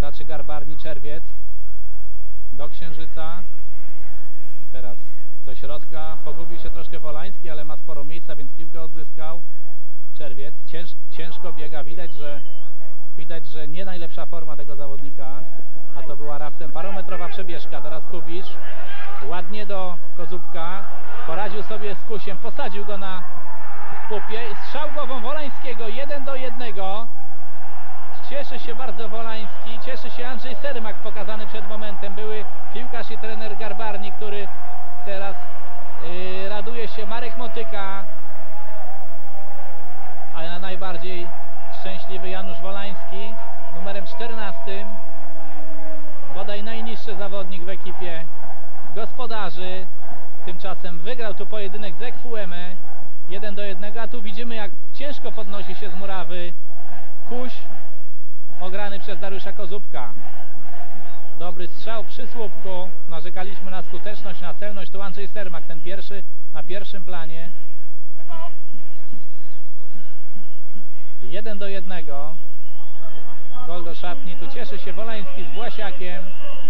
graczy Garbarni Czerwiec. Do Księżyca. Teraz do środka. Pogubił się troszkę Wolański, ale ma sporo miejsca, więc piłkę odzyskał. Czerwiec. Ciężko biega. Widać, że nie najlepsza forma tego zawodnika. A to była raptem parometrowa przebieżka. Teraz Kubisz. Ładnie do Kozubka. Poradził sobie z Kusiem. Posadził go na pupie. Strzał głową Wolańskiego. 1-1. Cieszy się bardzo Wolański. Cieszy się Andrzej Sermak, pokazany przed momentem. Były piłkarz i trener Garbarni, który teraz raduje się. Marek Motyka. A najbardziej szczęśliwy Janusz Wolański, numerem 14. Bodaj najniższy zawodnik w ekipie gospodarzy. Tymczasem wygrał tu pojedynek z Ekfueme 1-1, a tu widzimy, jak ciężko podnosi się z murawy Kuś, ograny przez Dariusza Kozubka. Dobry strzał przy słupku. Narzekaliśmy na skuteczność, na celność. Tu Andrzej Sermak, ten pierwszy na pierwszym planie. 1-1. Gol do szatni. Tu cieszy się Wolański z Błasiakiem.